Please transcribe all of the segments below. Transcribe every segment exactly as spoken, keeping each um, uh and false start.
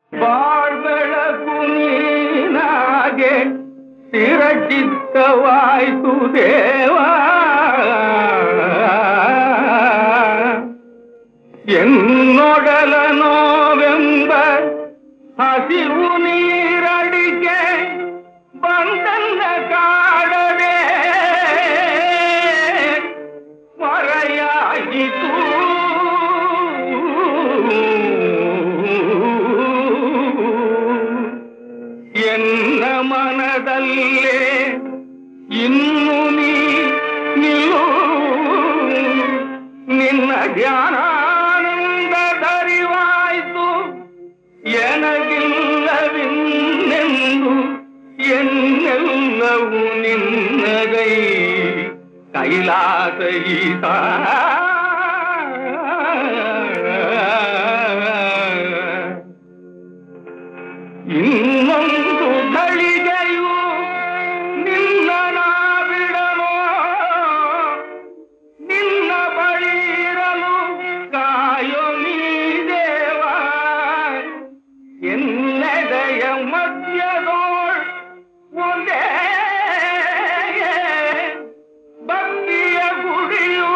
ಬಾಳ್ಬೆಳಕು ನೀನಾಗೆ ಸ್ಥಿರಚಿತ್ತವಾಯಿತು ದೇವಾ ಎನ್ನೊಡಲ ನೋವೆಂಬ ಹಸಿವು ನೀರಡಿಕೆ ಬಂದಲ್ಲ ಕಾಡದೆ ಮರೆಯಾಯಿತು ಎನ್ನ ಮನದಲ್ಲೇ ಇನ್ನು ನೀ ನಿಲ್ಲು ನಿನ್ನ ಧ್ಯಾನಾನಂದದರಿವಾಯಿತು ಎನಗಿಲ್ಲವಿನ್ನೆಂದು ಎನ್ನೆಲ್ಲವೂ ನಿನ್ನಗೈ ಕೈಲಾಸ ಈತ ಇನ್ನೊಂದು ಘಳಿಗೆಯು ನಿನ್ನ ನಾ ಬಿಡನೋ ನಿನ್ನ ಬಳಿರಲು ಕಾಯೋ ನೀ ದೇವ ಎನ್ನೆದೆಯ ಮಧ್ಯದೋಳ್ ಒಂದೇ ಭಕ್ತಿಯ ಗುಡಿಯು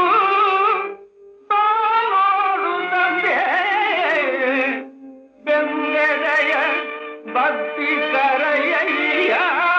ತಾನೋಡು ತಂದೆ ಬೆಂಗೆದೆಯ ಭಕ್ತಿ ಕರೆಯ